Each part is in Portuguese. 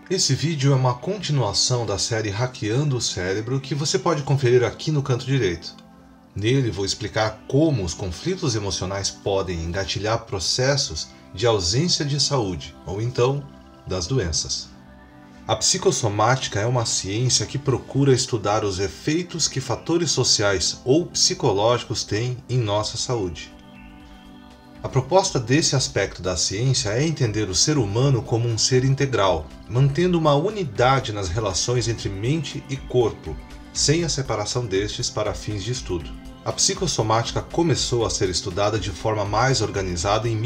Esse vídeo é uma continuação da série Hackeando o Cérebro que você pode conferir aqui no canto direito. Nele vou explicar como os conflitos emocionais podem engatilhar processos de ausência de saúde, ou então, das doenças. A psicossomática é uma ciência que procura estudar os efeitos que fatores sociais ou psicológicos têm em nossa saúde. A proposta desse aspecto da ciência é entender o ser humano como um ser integral, mantendo uma unidade nas relações entre mente e corpo, sem a separação destes para fins de estudo. A psicossomática começou a ser estudada de forma mais organizada em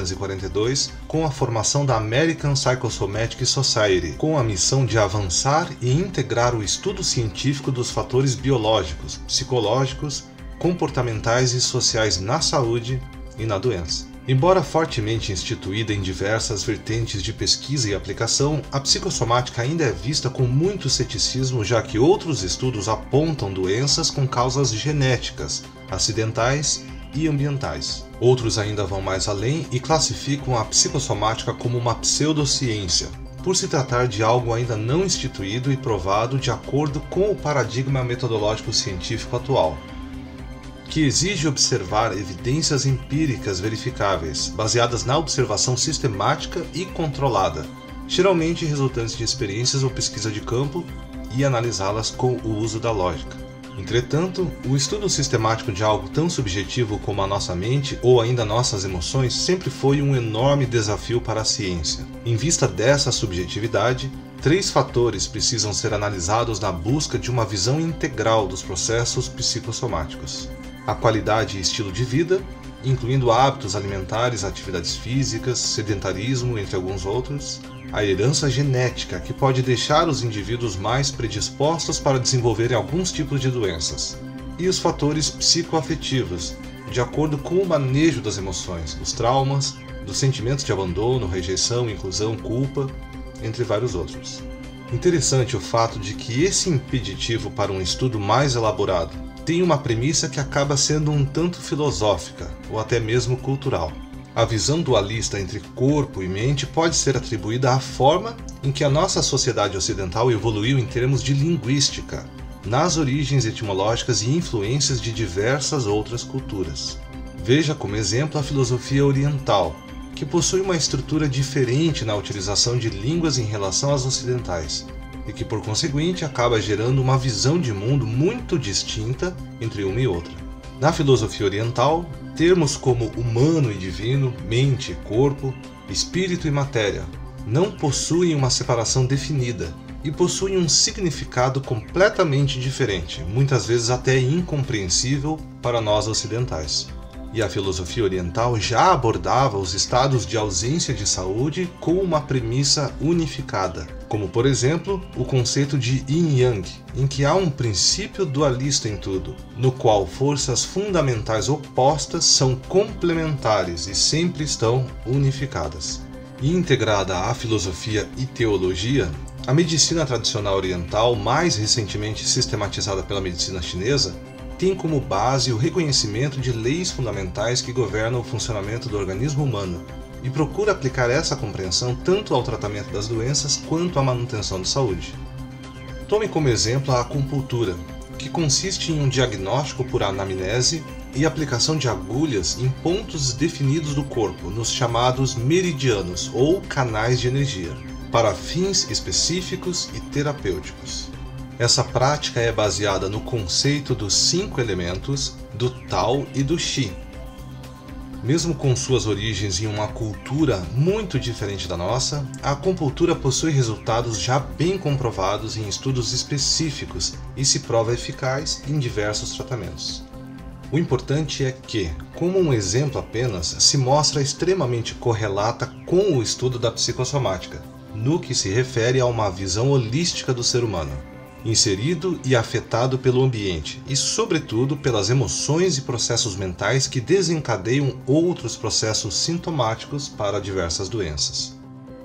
1942 com a formação da American Psychosomatic Society, com a missão de avançar e integrar o estudo científico dos fatores biológicos, psicológicos, comportamentais e sociais na saúde e na doença. Embora fortemente instituída em diversas vertentes de pesquisa e aplicação, a psicossomática ainda é vista com muito ceticismo, já que outros estudos apontam doenças com causas genéticas, acidentais e ambientais. Outros ainda vão mais além e classificam a psicossomática como uma pseudociência, por se tratar de algo ainda não instituído e provado de acordo com o paradigma metodológico científico atual, que exige observar evidências empíricas verificáveis, baseadas na observação sistemática e controlada, geralmente resultantes de experiências ou pesquisa de campo, e analisá-las com o uso da lógica. Entretanto, o estudo sistemático de algo tão subjetivo como a nossa mente ou ainda nossas emoções sempre foi um enorme desafio para a ciência. Em vista dessa subjetividade, 3 fatores precisam ser analisados na busca de uma visão integral dos processos psicossomáticos: a qualidade e estilo de vida, incluindo hábitos alimentares, atividades físicas, sedentarismo, entre alguns outros, a herança genética, que pode deixar os indivíduos mais predispostos para desenvolverem alguns tipos de doenças, e os fatores psicoafetivos, de acordo com o manejo das emoções, dos traumas, dos sentimentos de abandono, rejeição, inclusão, culpa, entre vários outros. Interessante o fato de que esse impeditivo para um estudo mais elaborado tem uma premissa que acaba sendo um tanto filosófica, ou até mesmo cultural. A visão dualista entre corpo e mente pode ser atribuída à forma em que a nossa sociedade ocidental evoluiu em termos de linguística, nas origens etimológicas e influências de diversas outras culturas. Veja como exemplo a filosofia oriental, que possui uma estrutura diferente na utilização de línguas em relação às ocidentais, e que por conseguinte acaba gerando uma visão de mundo muito distinta entre uma e outra. Na filosofia oriental, termos como humano e divino, mente e corpo, espírito e matéria não possuem uma separação definida e possuem um significado completamente diferente, muitas vezes até incompreensível para nós ocidentais. E a filosofia oriental já abordava os estados de ausência de saúde com uma premissa unificada, como por exemplo o conceito de Yin-Yang, em que há um princípio dualista em tudo, no qual forças fundamentais opostas são complementares e sempre estão unificadas. E integrada à filosofia e teologia, a medicina tradicional oriental, mais recentemente sistematizada pela medicina chinesa, tem como base o reconhecimento de leis fundamentais que governam o funcionamento do organismo humano e procura aplicar essa compreensão tanto ao tratamento das doenças quanto à manutenção da saúde. Tome como exemplo a acupuntura, que consiste em um diagnóstico por anamnese e aplicação de agulhas em pontos definidos do corpo, nos chamados meridianos ou canais de energia, para fins específicos e terapêuticos. Essa prática é baseada no conceito dos 5 elementos, do Tao e do Qi. Mesmo com suas origens em uma cultura muito diferente da nossa, a acupuntura possui resultados já bem comprovados em estudos específicos e se prova eficaz em diversos tratamentos. O importante é que, como um exemplo apenas, se mostra extremamente correlata com o estudo da psicossomática, no que se refere a uma visão holística do ser humano, inserido e afetado pelo ambiente e, sobretudo, pelas emoções e processos mentais que desencadeiam outros processos sintomáticos para diversas doenças.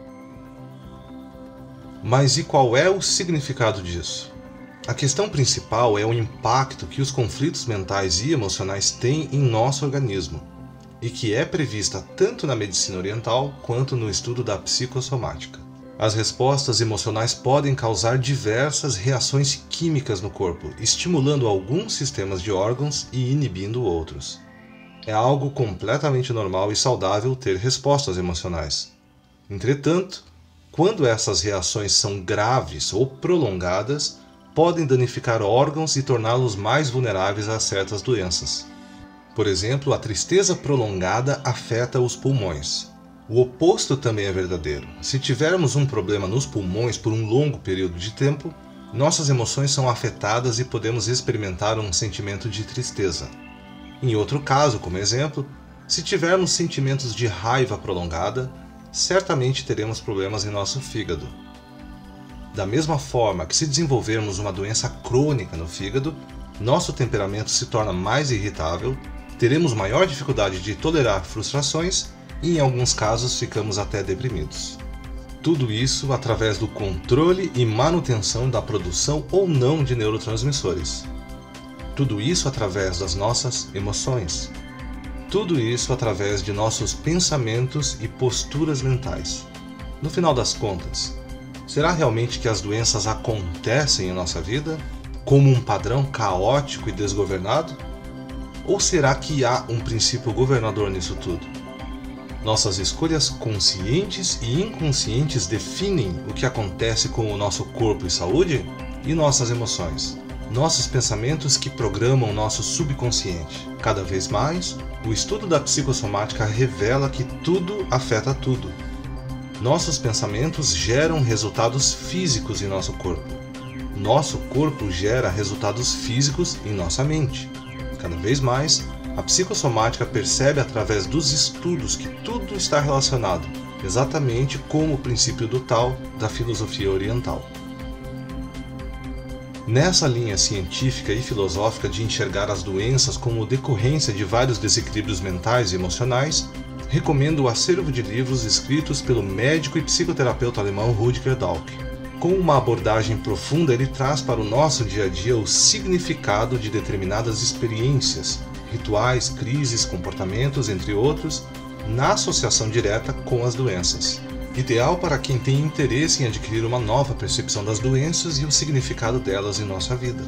Mas e qual é o significado disso? A questão principal é o impacto que os conflitos mentais e emocionais têm em nosso organismo, e que é prevista tanto na medicina oriental quanto no estudo da psicossomática. As respostas emocionais podem causar diversas reações químicas no corpo, estimulando alguns sistemas de órgãos e inibindo outros. É algo completamente normal e saudável ter respostas emocionais. Entretanto, quando essas reações são graves ou prolongadas, podem danificar órgãos e torná-los mais vulneráveis a certas doenças. Por exemplo, a tristeza prolongada afeta os pulmões. O oposto também é verdadeiro. Se tivermos um problema nos pulmões por um longo período de tempo, nossas emoções são afetadas e podemos experimentar um sentimento de tristeza. Em outro caso, como exemplo, se tivermos sentimentos de raiva prolongada, certamente teremos problemas em nosso fígado. Da mesma forma que se desenvolvermos uma doença crônica no fígado, nosso temperamento se torna mais irritável, teremos maior dificuldade de tolerar frustrações e, em alguns casos, ficamos até deprimidos. Tudo isso através do controle e manutenção da produção ou não de neurotransmissores. Tudo isso através das nossas emoções. Tudo isso através de nossos pensamentos e posturas mentais. No final das contas, será realmente que as doenças acontecem em nossa vida como um padrão caótico e desgovernado? Ou será que há um princípio governador nisso tudo? Nossas escolhas conscientes e inconscientes definem o que acontece com o nosso corpo e saúde e nossas emoções. Nossos pensamentos que programam nosso subconsciente. Cada vez mais, o estudo da psicossomática revela que tudo afeta tudo. Nossos pensamentos geram resultados físicos em nosso corpo. Nosso corpo gera resultados físicos em nossa mente. Cada vez mais, a psicossomática percebe através dos estudos que tudo está relacionado, exatamente como o princípio do Tao da filosofia oriental. Nessa linha científica e filosófica de enxergar as doenças como decorrência de vários desequilíbrios mentais e emocionais, recomendo o acervo de livros escritos pelo médico e psicoterapeuta alemão Rutger Dahlke. Com uma abordagem profunda, ele traz para o nosso dia a dia o significado de determinadas experiências, rituais, crises, comportamentos, entre outros, na associação direta com as doenças. Ideal para quem tem interesse em adquirir uma nova percepção das doenças e o significado delas em nossa vida.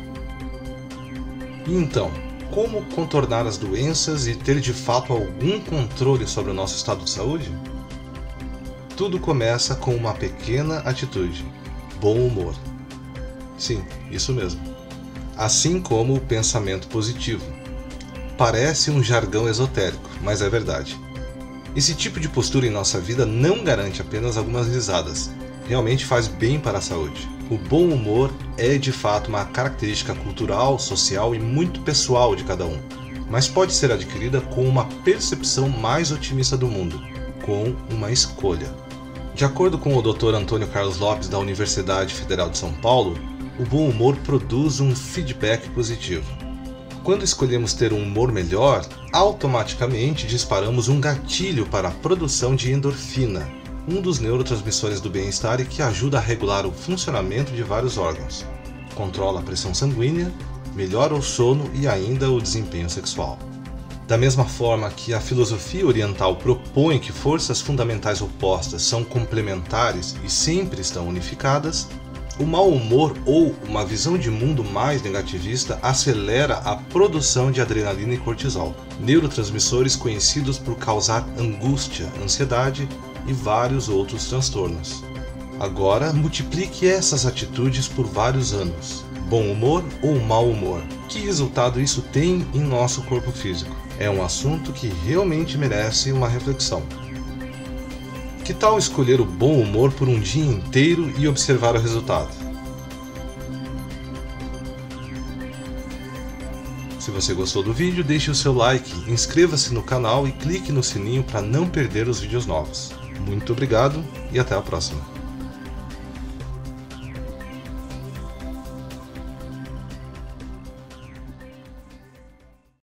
E então, como contornar as doenças e ter de fato algum controle sobre o nosso estado de saúde? Tudo começa com uma pequena atitude: bom humor. Sim, isso mesmo. Assim como o pensamento positivo. Parece um jargão esotérico, mas é verdade. Esse tipo de postura em nossa vida não garante apenas algumas risadas, realmente faz bem para a saúde. O bom humor é de fato uma característica cultural, social e muito pessoal de cada um, mas pode ser adquirida com uma percepção mais otimista do mundo, com uma escolha. De acordo com o Dr. Antônio Carlos Lopes da Universidade Federal de São Paulo, o bom humor produz um feedback positivo. Quando escolhemos ter um humor melhor, automaticamente disparamos um gatilho para a produção de endorfina, um dos neurotransmissores do bem-estar e que ajuda a regular o funcionamento de vários órgãos. Controla a pressão sanguínea, melhora o sono e ainda o desempenho sexual. Da mesma forma que a filosofia oriental propõe que forças fundamentais opostas são complementares e sempre estão unificadas, o mau humor ou uma visão de mundo mais negativista acelera a produção de adrenalina e cortisol, neurotransmissores conhecidos por causar angústia, ansiedade e vários outros transtornos. Agora, multiplique essas atitudes por vários anos. Bom humor ou mau humor? Que resultado isso tem em nosso corpo físico? É um assunto que realmente merece uma reflexão. Que tal escolher o bom humor por um dia inteiro e observar o resultado? Se você gostou do vídeo, deixe o seu like, inscreva-se no canal e clique no sininho para não perder os vídeos novos. Muito obrigado e até a próxima.